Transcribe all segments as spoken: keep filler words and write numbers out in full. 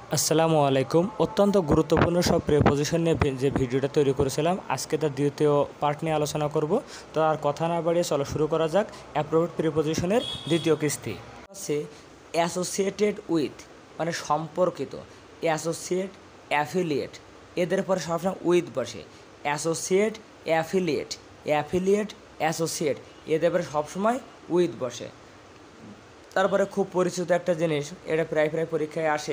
আসসালামু আলাইকুম। অত্যন্ত গুরুত্বপূর্ণ সব প্রিপোজিশন নিয়ে ভি- যে ভিডিওটা তৈরি করেছিলাম, আজকে তার দ্বিতীয় পার্ট নিয়ে আলোচনা করব। তো আর কথা না বাড়িয়ে চলো শুরু করা যাক। অ্যাপ্রোপ্রিয়েট প্রিপোজিশনের দ্বিতীয় কিস্তি আছে অ্যাসোসিয়েটেড উইথ, মানে সম্পর্কিত। অ্যাসোসিয়েট, অ্যাফিলিয়েট, এদের পরে সবসময় উইথ বসে। অ্যাসোসিয়েট, অ্যাফিলিয়েট, অ্যাফিলিয়েট, অ্যাসোসিয়েট, এদের পরে সবসময় উইথ বসে। তারপরে খুব পরিচিত একটা জিনিস, এটা প্রায় প্রায় পরীক্ষায় আসে,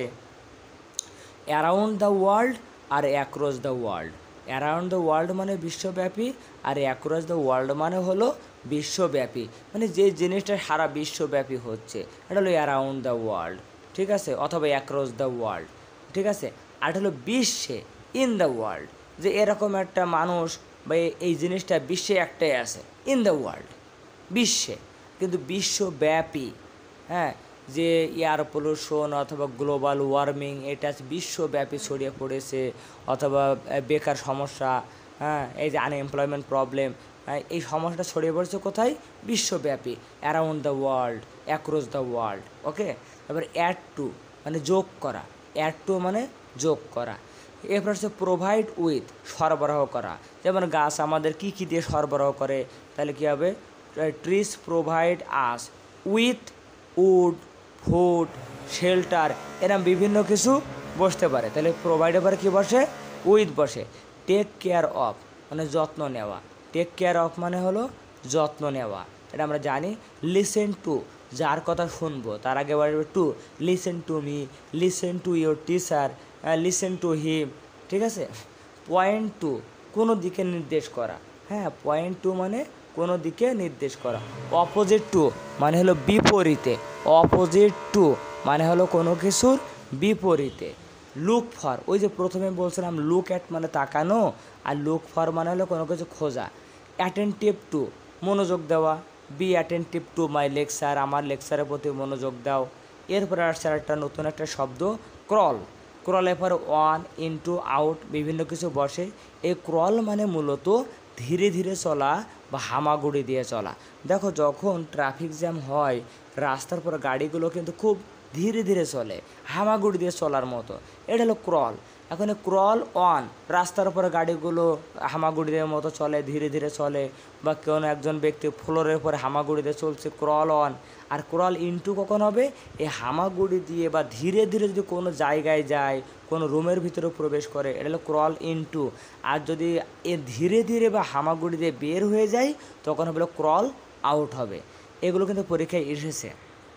অ্যারাউন্ড দ্য ওয়ার্ল্ড আর across the world. Around the world মানে বিশ্বব্যাপী, আর অ্যাক্রস দ্য ওয়ার্ল্ড মানে হলো বিশ্বব্যাপী, মানে যে জিনিসটা সারা বিশ্বব্যাপী হচ্ছে এটা হলো অ্যারাউন্ড দ্য ওয়ার্ল্ড, ঠিক আছে, অথবা অ্যাক্রস দ্য ওয়ার্ল্ড, ঠিক আছে। আর এটা হলো বিশ্বে, ইন দ্য ওয়ার্ল্ড, যে এরকম একটা মানুষ বা এই জিনিসটা বিশ্বে একটাই আছে, ইন দ্য ওয়ার্ল্ড, বিশ্বে, কিন্তু বিশ্বব্যাপী। হ্যাঁ, যে এয়ার পলিউশন অথবা গ্লোবাল ওয়ার্মিং এটা বিশ্বব্যাপী ছড়িয়ে পড়েছে, অথবা বেকার সমস্যা, হ্যাঁ, এই যে আনএমপ্লয়মেন্ট প্রবলেম, হ্যাঁ, এই সমস্যাটা ছড়িয়ে পড়েছে কোথায়? বিশ্বব্যাপী, around the world, across the world. Okay, তারপর অ্যাড টু মানে যোগ করা, অ্যাড টু মানে যোগ করা। এরপর হচ্ছে প্রোভাইড উইথ, সরবরাহ করা। যেমন গাছ আমাদের কী কী দিয়ে সরবরাহ করে, তাহলে কী হবে? Trees provide us with wood, food, shelter, এরম বিভিন্ন কিছু বসতে পারে। তাহলে প্রোভাইডের পরে কী বসে? উইথ বসে। টেক কেয়ার অফ মানে যত্ন নেওয়া, টেক কেয়ার অফ মানে হলো যত্ন নেওয়া, এটা আমরা জানি। লিসেন টু, যার কথা শুনবো তার আগে বলবে to, listen to me, listen to your teacher, listen to him, ঠিক আছে। পয়েন্ট টু, কোনো দিকে নির্দেশ করা, হ্যাঁ, পয়েন্ট টু মানে কোনো দিকে নির্দেশ করা। অপোজিট টু মানে হলো বিপরীতে, অপোজিট টু মানে হলো কোনো কিছুর বিপরীতে। লুক ফর, ওই যে প্রথমে বলছিলাম লুক অ্যাট মানে তাকানো, আর লুক ফর মানে হলো কোনো কিছু খোঁজা। অ্যাটেন্টিভ টু মনোযোগ দেওয়া, be attentive to my lecture, আমার লেকচারের প্রতি মনোযোগ দাও। এরপরে আসছে একটা নতুন একটা শব্দ, ক্রল। ক্রলের পর ওয়ান, ইনটু, আউট, বিভিন্ন কিছু বসে। এই ক্রল মানে মূলত ধীরে ধীরে চলা বা হামাগুড়ি দিয়ে চলা। দেখো যখন ট্রাফিক জ্যাম হয় রাস্তার পর গাড়িগুলো কিন্তু খুব ধীরে ধীরে চলে, হামাগুড়ি দিয়ে চলার মতো, এটা হলো ক্রল। এখন ক্রল অন, রাস্তার উপরে গাড়িগুলো হামাগুড়িদের মতো চলে, ধীরে ধীরে চলে, বা কোনো একজন ব্যক্তি ফ্লোরের উপরে হামাগুড়ি দিয়ে চলছে, ক্রল অন। আর ক্রল ইনটু কখন হবে? এই হামাগুড়ি দিয়ে বা ধীরে ধীরে যদি কোনো জায়গায় যায়, কোনো রুমের ভিতরে প্রবেশ করে, এটা হলো ক্রল ইনটু। আর যদি এ ধীরে ধীরে বা হামাগুড়ি দিয়ে বের হয়ে যায় তখন হবে ক্রল আউট হবে। এগুলো কিন্তু পরীক্ষায় এসেছে।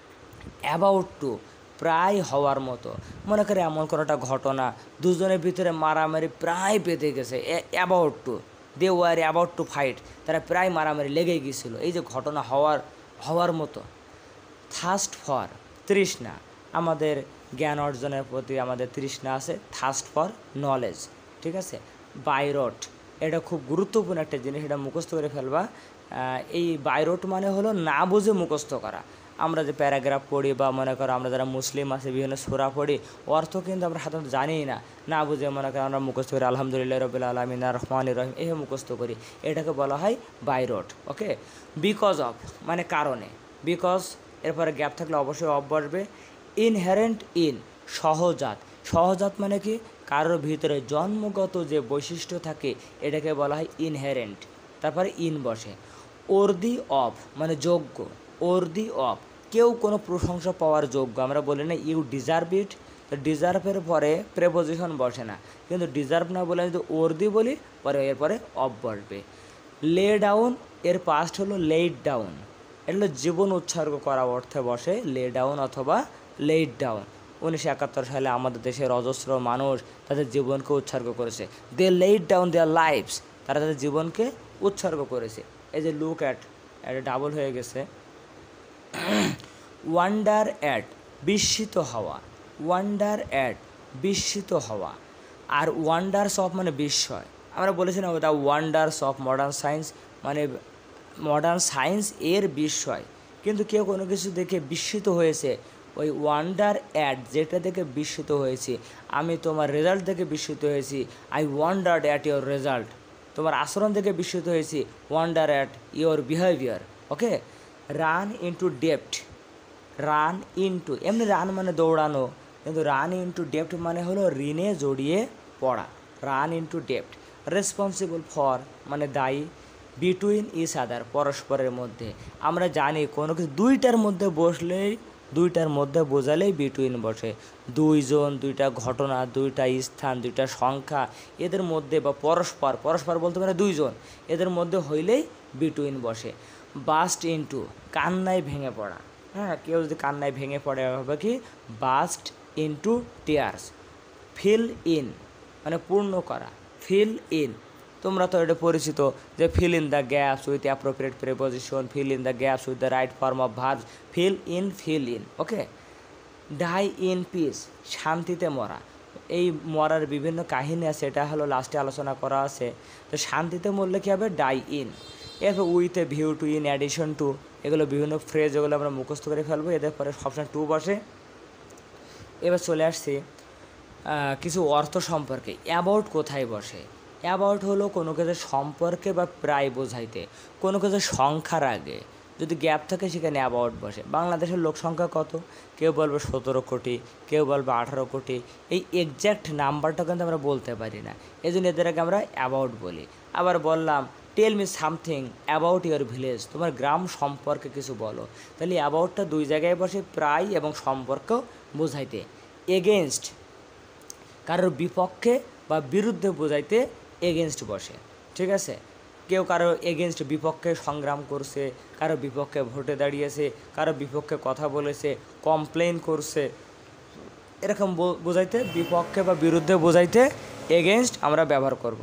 অ্যাবাউট টু প্রায় হওয়ার মতো, মনে করে এমন কোনো একটা ঘটনা, দুজনের ভিতরে মারামারি প্রায় বেঁধে গেছে, about to, they were about to fight, তারা প্রায় মারামারি লেগেই গিয়েছিলো, এই যে ঘটনা হওয়ার হওয়ার মতো। থার্স্ট ফর তৃষ্ণা, আমাদের জ্ঞান অর্জনের প্রতি আমাদের তৃষ্ণা আছে, থার্স্ট ফর নলেজ, ঠিক আছে। বাইরট, এটা খুব গুরুত্বপূর্ণ একটা জিনিস, এটা মুখস্থ করে ফেলবা। এই বাইরট মানে হলো না বুঝে মুখস্থ করা। আমরা যে প্যারাগ্রাফ পড়ি বা মনে করো আমরা যারা মুসলিম আছে বিভিন্ন সূরা পড়ি, অর্থ কিন্তু আমরা সাধারণত জানিই না, না বুঝে মনে করো আমরা মুখস্থ করি আলহামদুলিল্লাহ রাব্বিল আলামিন আর রহমানির রহিম, এই মুখস্থ করি, এটাকে বলা হয় বাইরট। ওকে, বিকজ অফ মানে কারণে, বিকজ এরপরে গ্যাপ থাকলে অবশ্যই অফ বসবে। ইনহেরেন্ট ইন সহজাত, সহজাত মানে কি? কারোর ভিতরে জন্মগত যে বৈশিষ্ট্য থাকে এটাকে বলা হয় ইনহেরেন্ট, তারপরে ইন বসে। ওর্দি অফ মানে যোগ্য, ওর্দি অফ কেউ কোনো প্রশংসা পাওয়ার যোগ্য, আমরা বলি না ইউ ডিজার্ভ ইট, তো ডিজার্ভের পরে প্রেপোজিশন বসে না, কিন্তু ডিজার্ভ না বলে যদি ওর্দি বলি পরে এরপরে অফ বসবে। লে ডাউন এর পাস্ট হলো লেইড ডাউন, এটা হলো জীবন উৎসর্গ করা অর্থে বসে, লে ডাউন অথবা লেইড ডাউন। উনিশশো একাত্তর সালে আমাদের দেশের অজস্র মানুষ তাদের জীবনকে উৎসর্গ করেছে, they laid down their lives, তারা তাদের জীবনকে উৎসর্গ করেছে। এই যে লুক অ্যাট, এটা ডাবল হয়ে গেছে। ওয়ান্ডার অ্যাট বিস্মিত হওয়া, ওয়ান্ডার অ্যাট বিস্মিত হওয়া। আর ওয়ান্ডার্স অফ মানে বিস্ময়, আমরা বলেছিলাম the wonders of modern science, মানে মডার্ন সায়েন্স এর বিস্ময়। কিন্তু কেউ কোনো কিছু দেখে বিস্মিত হয়েছে, ওই ওয়ান্ডার অ্যাট যেটা দেখে বিস্মিত হয়েছি, আমি তোমার রেজাল্ট দেখে বিস্মিত হয়েছি, I wondered at your result, তোমার আচরণ দেখে বিস্মিত হয়েছি, wonder at your behaviour. Okay, run into ডেপ্ট, রান ইনটু এমনি রান মানে দৌড়ানো, কিন্তু রান ইনটু ডেপ্ট মানে হলো ঋণে জড়িয়ে পড়া, রান ইনটু ডেপ্ট। রেসপন্সিবল ফর মানে দায়ী, বিটুইন ইচ আদার পরস্পরের মধ্যে। আমরা জানি কোনো কিছু দুইটার মধ্যে বসলেই, দুইটার মধ্যে বোঝালেই বিটুইন বসে। দুইজন, দুইটা ঘটনা, দুইটা স্থান, দুইটা সংখ্যা, এদের মধ্যে বা পরস্পর, পরস্পর বলতে পারে দুইজন, এদের মধ্যে হইলেই বিটুইন বসে। বাস্ট ইনটু কান্নায় ভেঙে পড়া, হ্যাঁ, কেউ যদি কান্নায় ভেঙে পড়ে হবে কি burst into tears. Fill in মানে পূর্ণ করা, ফিল ইন, তোমরা তো এটা পরিচিত যে fill in the gaps with appropriate preposition, fill in the gaps with the right form of verbs, fill in, fill in, okay. Die in peace শান্তিতে মরা, এই মরার বিভিন্ন কাহিনী আছে, এটা হলো লাস্টে আলোচনা করা আছে। তো শান্তিতে মরলে কী হবে, ডাই ইন। এরপর with a view to, in addition to, এগুলো বিভিন্ন ফ্রেজ, এগুলো আমরা মুখস্থ করে ফেলবো, এদের পরে সবসময় টু বসে। এবার চলে আসছি কিছু অর্থ সম্পর্কে। অ্যাবাউট কোথায় বসে? অ্যাবাউট হলো কোনো কিছুর সম্পর্কে বা প্রায় বোঝাইতে, কোনো কিছুর সংখ্যার আগে যদি গ্যাপ থাকে সেখানে অ্যাবাউট বসে। বাংলাদেশের লোক সংখ্যা কত? কেউ বলবে সতেরো কোটি, কেউ বলবে আঠারো কোটি, এই এক্স্যাক্ট নাম্বারটা কিন্তু আমরা বলতে পারি না, এই জন্য এদের আগে আমরা অ্যাবাউট বলি। আবার বললাম tell me something about your village, তোমার গ্রাম সম্পর্কে কিছু বলো, তাহলে অ্যাবাউটটা দুই জায়গায় বসে, প্রায় এবং সম্পর্ক বোঝাইতে। এগেনস্ট কারোর বিপক্ষে বা বিরুদ্ধে বোঝাইতে এগেনস্ট বসে, ঠিক আছে। কেউ কারো এগেনস্ট বিপক্ষে সংগ্রাম করছে, কারো বিপক্ষে ভোটে দাঁড়িয়েছে, কারো বিপক্ষে কথা বলেছে, কমপ্লেন করছে, এরকম বোঝাইতে, বিপক্ষে বা বিরুদ্ধে বোঝাইতে এগেনস্ট আমরা ব্যবহার করব।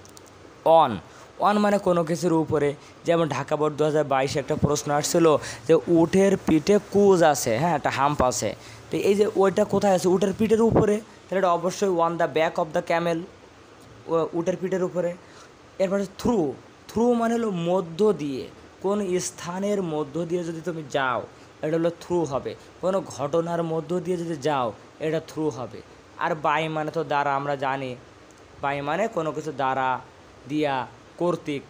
অন, অন মানে কোনো কিছুর উপরে, যেমন ঢাকা বোর্ড দু হাজার বাইশে একটা প্রশ্ন আসছিল যে উটের পিঠে কুজ আছে, হ্যাঁ, একটা হাম্প আছে, তো এই যে ওইটা কোথায় আছে, উটের পিঠের উপরে, তাহলে এটা অবশ্যই on the back of the camel, উটের পিঠের উপরে। এরপরে থ্রু, থ্রু মানে হলো মধ্য দিয়ে, কোন স্থানের মধ্য দিয়ে যদি তুমি যাও এটা হলো থ্রু হবে, কোনো ঘটনার মধ্য দিয়ে যদি যাও এটা থ্রু হবে। আর বাই মানে তো দ্বারা, আমরা জানি বাই মানে কোনো কিছু দ্বারা, দিয়া, কর্তৃক।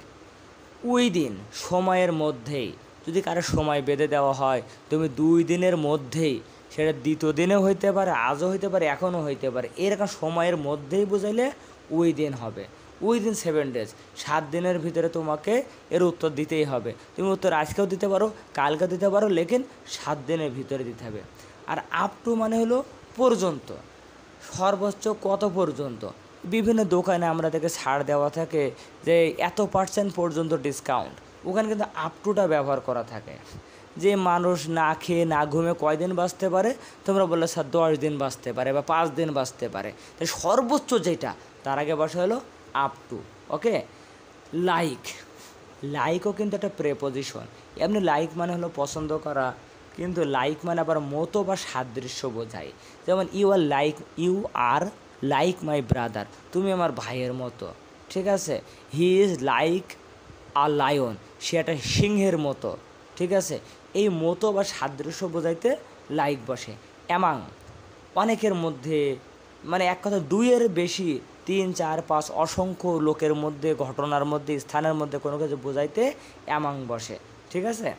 উইদিন সময়ের মধ্যেই, যদি কারো সময় বেঁধে দেওয়া হয়, তুমি দুই দিনের মধ্যেই, সেটা দ্বিতীয় দিনেও হইতে পারে, আজও হইতে পারে, এখনও হইতে পারে, এরকম সময়ের মধ্যেই বোঝাইলে উইদিন হবে। উইদিন সেভেন ডেজ, সাত দিনের ভিতরে তোমাকে এর উত্তর দিতেই হবে। তুমি উত্তর আজকেও দিতে পারো, কালকেও দিতে পারো, লেকিন সাত দিনের ভিতরে দিতে হবে। আর আপ টু মানে হলো পর্যন্ত, সর্বোচ্চ কত পর্যন্ত। বিভিন্ন দোকানে আমরা থেকে ছাড় দেওয়া থাকে যে এত পার্সেন্ট পর্যন্ত ডিসকাউন্ট, ওখানে কিন্তু আপ টুটা ব্যবহার করা থাকে। যে মানুষ না খেয়ে না ঘুমে কয়দিন বাঁচতে পারে, তোমরা বললে স্যার দশ দিন বাঁচতে পারে বা পাঁচ দিন বাঁচতে পারে, তাই সর্বোচ্চ যেটা তার আগে বসা হলো আপ টু, ওকে। লাইক, লাইকও কিন্তু একটা প্রেপোজিশন। এমনি লাইক মানে হলো পছন্দ করা, কিন্তু লাইক মানে আবার মতো বা সাদৃশ্য বোঝায়। যেমন you are like, you are like my brother, তুমি আমার ভাইয়ের মতো, ঠিক আছে। He is like a lion, সে একটা সিংহের মতো, ঠিক আছে। এই মতো বা সাদৃশ্য বোঝাইতে লাইক বসে। অ্যামাং অনেকের মধ্যে, মানে এক কথা দুইয়ের বেশি, তিন চার পাঁচ অসংখ্য লোকের মধ্যে, ঘটনার মধ্যে, স্থানের মধ্যে কোনো কিছু বোঝাইতে অ্যামাং বসে, ঠিক আছে।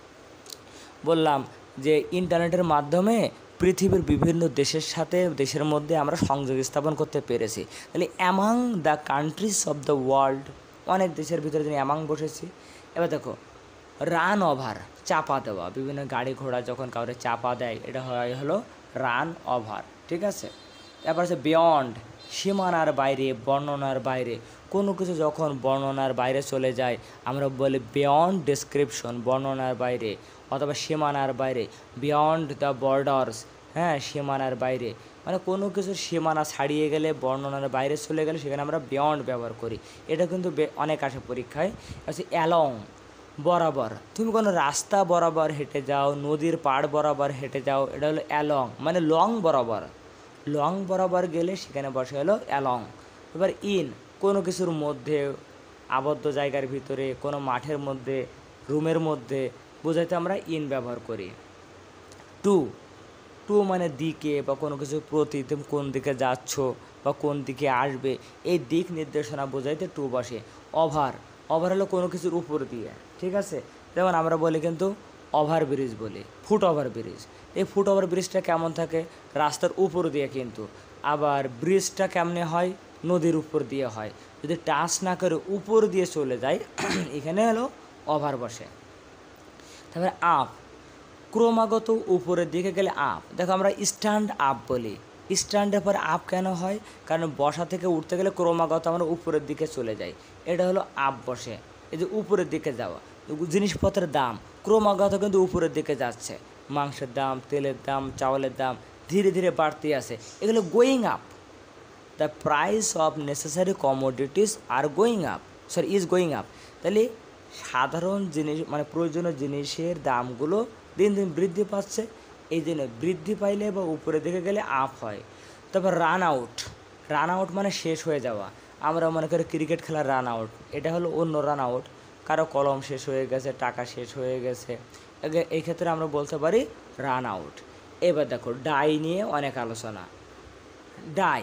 বললাম যে ইন্টারনেটের মাধ্যমে পৃথিবীর বিভিন্ন দেশের সাথে, দেশের মধ্যে আমরা সংযোগ স্থাপন করতে পেরেছি, তাহলে among the countries of the world, অনেক দেশের ভিতরে যিনি অ্যামাং বসেছি। এবার দেখো রান ওভার, চাপা দেওয়া, বিভিন্ন গাড়ি ঘোড়া যখন কাউরে চাপা দেয় এটা হয় হলো রান ওভার, ঠিক আছে। তারপর আছে বিয়ন্ড, সীমানার বাইরে, বর্ণনার বাইরে, কোনো কিছু যখন বর্ণনার বাইরে চলে যায় আমরা বলি বিয়ন্ড ডেসক্রিপশন, বর্ণনার বাইরে, অথবা সীমানার বাইরে, বিয়ন্ড দ্য বর্ডার্স, হ্যাঁ, সীমানার বাইরে, মানে কোনো কিছুর সীমানা ছাড়িয়ে গেলে, বর্ণনার বাইরে চলে গেলে সেখানে আমরা বিয়ন্ড ব্যবহার করি। এটা কিন্তু অনেক আসে পরীক্ষায়। আছে অ্যালং, বরাবর, তুমি কোনো রাস্তা বরাবর হেঁটে যাও, নদীর পাড় বরাবর হেঁটে যাও, এটা হলো অ্যালং, মানে লং বরাবর, লং বরাবর গেলে সেখানে বসে হলো অ্যালং। এবার ইন, কোনো কিছুর মধ্যে, আবদ্ধ জায়গার ভিতরে, কোনো মাঠের মধ্যে, রুমের মধ্যে বোঝাইতে আমরা ইন ব্যবহার করি। টু, টু মানে দিকে বা কোনো কিছুর প্রতি, তুমি কোন দিকে যাচ্ছ বা কোন দিকে আসবে, এই দিক নির্দেশনা বোঝাইতে টু বসে। ওভার, ওভার হলো কোনো কিছুর উপর দিয়ে, ঠিক আছে। যেমন আমরা বলি কিন্তু ওভারব্রিজ বলি, ফুট ওভারব্রিজ। এই ফুট ওভারব্রিজটা কেমন থাকে? রাস্তার উপর দিয়ে কিন্তু। আবার ব্রিজটা কেমনে হয়? নদীর উপর দিয়ে হয়। যদি টাচ না করে উপর দিয়ে চলে যায় এখানে হলো ওভার বসে। তারপরে আপ, ক্রমাগত উপরের দিকে গেলে আপ। দেখো আমরা স্ট্যান্ড আপ বলি, স্ট্যান্ডের পরে আপ কেন হয়? কারণ বসা থেকে উঠতে গেলে ক্রমাগত আমরা উপরের দিকে চলে যাই, এটা হলো আপ বসে। এই যে উপরের দিকে যাওয়া, জিনিসপত্রের দাম ক্রমাগত কিন্তু উপরের দিকে যাচ্ছে। মাংসের দাম, তেলের দাম, চাউলের দাম ধীরে ধীরে বাড়তে আছে, এগুলো going up. The price of necessary commodities are going up, sorry is going up. তাহলে সাধারণ জিনিস মানে প্রয়োজনীয় জিনিসের দামগুলো দিন দিন বৃদ্ধি পাচ্ছে, এই জন্য বৃদ্ধি পাইলে বা উপরের দিকে গেলে আপ হয়। তারপর রান আউট, রান আউট মানে শেষ হয়ে যাওয়া। আমরা মনে করি ক্রিকেট খেলার রান আউট, এটা হলো অন্য রান আউট। কারো কলম শেষ হয়ে গেছে, টাকা শেষ হয়ে গেছে, এই ক্ষেত্রে আমরা বলতে পারি রান আউট। এবার দেখো ডাই নিয়ে অনেক আলোচনা। ডাই,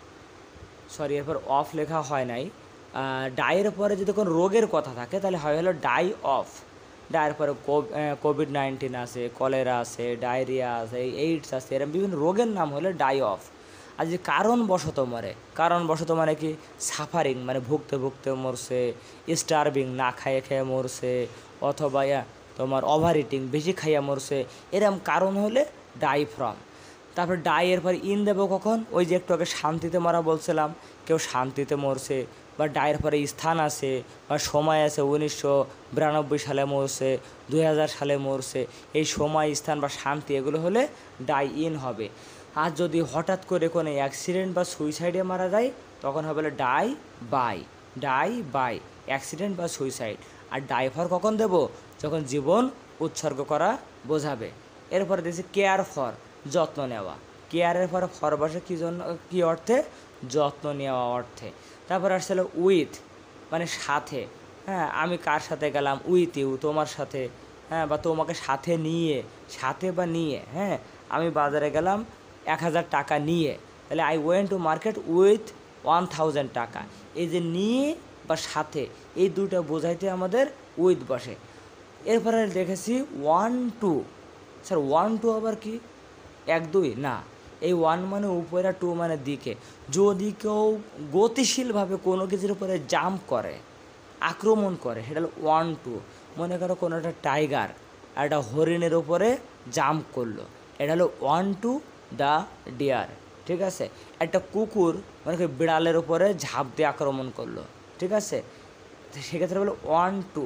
সরি এরপর অফ লেখা হয় নাই, ডাইয়ের পরে যদি কোনো রোগের কথা থাকে তাহলে হয় হলো ডাই অফ। ডায়ের পরে কোভিড নাইন্টিন আছে, কলেরা আছে, ডায়রিয়া আছে, এইডস আছে, এরকম বিভিন্ন রোগের নাম হলে ডাই অফ। আর যে কারণবশত মরে, কারণবশত মানে কি? সাফারিং মানে ভুগতে ভুগতে মরছে, স্টারভিং না খাইয়ে খেয়ে মরছে, অথবা ইয়া তোমার ওভার ইটিং বেশি খাইয়া মরছে, এরকম কারণ হলে ডাই ফ্রম। তারপর ডাই এর পর ইন দেবো কখন? ওই যে একটু আগে শান্তিতে মরা বলছিলাম, কেউ শান্তিতে মরছে, বা ডায়ের পরে স্থান আছে বা সময় আছে, উনিশশো বিরানব্বই সালে মরছে, দুই হাজার সালে মরছে, এই সময় স্থান বা শান্তি এগুলো হলে ডাই ইন হবে। আর যদি হঠাৎ করে কোনো অ্যাক্সিডেন্ট বা সুইসাইডে মারা যায় তখন হবে die by, die by accident বা সুইসাইড। আর ডাই ফর কখন দেব? যখন জীবন উৎসর্গ করা বোঝাবে। এরপরে দিয়েছি কেয়ার ফর, যত্ন নেওয়া। কেয়ারের পরে ফর বসে কী জন্য, কী অর্থে? যত্ন নেওয়া অর্থে। তারপর আসলে উইথ মানে সাথে, হ্যাঁ আমি কার সাথে গেলাম? উইথ ইউ, তোমার সাথে, হ্যাঁ বা তোমাকে সাথে নিয়ে, সাথে বা নিয়ে, হ্যাঁ আমি বাজারে গেলাম এক হাজার টাকা নিয়ে, তাহলে I went to market with one thousand taka. এই যে নিয়ে বা সাথে এই দুটো বোঝাইতে আমাদের উইথ বসে। এরপরে দেখেছি one two, sir one two আবার কি? এক দুই না, এই ওয়ান মানে উপরে, টু মানে দিকে। যদি কেউ গতিশীলভাবে কোনো কিছুর উপরে জাম্প করে, আক্রমণ করে, সেটা হলো ওয়ান টু। মনে করো কোনো একটা টাইগার একটা হরিণের উপরে জাম্প করলো, এটা হলো ওয়ান টু দ্য ডিয়ার, ঠিক আছে। একটা কুকুর মানে বিড়ালের উপরে ঝাঁপ দিয়ে আক্রমণ করলো, ঠিক আছে, সেক্ষেত্রে হলো ওয়ান টু।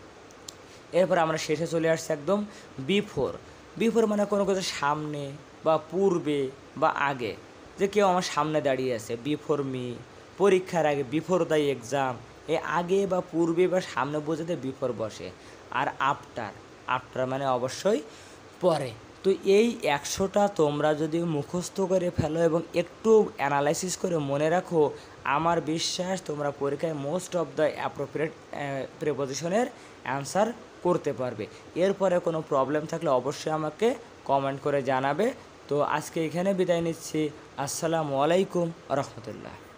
এরপর আমরা শেষে চলে আসছি একদম বিফোর। বিফোর মানে কোনো কিছু সামনে বা পূর্বে বা আগে, যে কেউ আমার সামনে দাঁড়িয়ে আছে, বিফোর মি। পরীক্ষার আগে, বিফোর দ্য এক্সাম, এ আগে বা পূর্বে বা সামনে বোঝাতে বিফোর বসে। আর আফটার, আফটার মানে অবশ্যই পরে। তো এই একশোটা তোমরা যদি মুখস্থ করে ফেলো এবং একটু অ্যানালাইসিস করে মনে রাখো, আমার বিশ্বাস তোমরা পরীক্ষায় মোস্ট অফ দ্য অ্যাপ্রোপ্রিয়েট প্রিপোজিশনের অ্যান্সার করতে পারবে। এরপরে কোনো প্রবলেম থাকলে অবশ্যই আমাকে কমেন্ট করে জানাবে। তো আজকে এখানে বিদায় নিচ্ছি। আসসালামু আলাইকুম রহমতুল্লাহ।